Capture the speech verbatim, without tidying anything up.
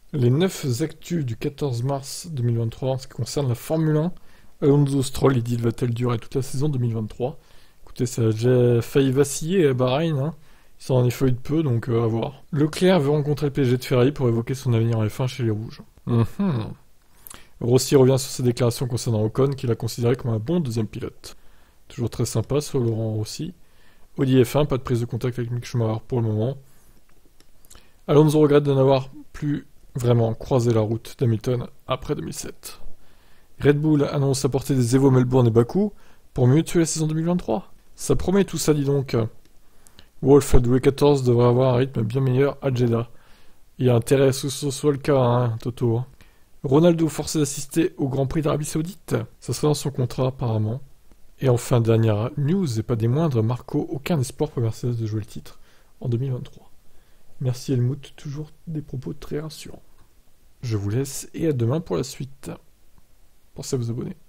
Les neuf actus du quatorze mars deux mille vingt-trois en ce qui concerne la Formule un. Alonso Stroll, il dit, va-t-elle durer toute la saison deux mille vingt-trois? Écoutez, ça a déjà failli vaciller à Bahreïn, hein. Ils sont en effet eu de peu, donc euh, à voir. Leclerc veut rencontrer le P S G de Ferrari pour évoquer son avenir en F un chez les Rouges. Mhm. Rossi revient sur ses déclarations concernant Ocon, qu'il a considéré comme un bon deuxième pilote. Toujours très sympa sur Laurent Rossi. Audi F un, pas de prise de contact avec Mick Schumacher pour le moment. Alonso regrette de n'avoir plus vraiment croisé la route d'Hamilton après deux mille sept. Red Bull annonce apporter des Evo Melbourne et Bakou pour mieux tuer la saison deux mille vingt-trois. Ça promet tout ça, dis donc. Wolf, doué quatorze, devrait avoir un rythme bien meilleur à Jeddah. Il y a intérêt à ce que ce soit le cas, hein, Toto. Ronaldo forcé d'assister au Grand Prix d'Arabie Saoudite. Ça serait dans son contrat, apparemment. Et enfin, dernière news, et pas des moindres, Marco, aucun espoir pour Mercedes de jouer le titre en deux mille vingt-trois. Merci Helmut, toujours des propos très rassurants. Je vous laisse et à demain pour la suite. Pensez à vous abonner.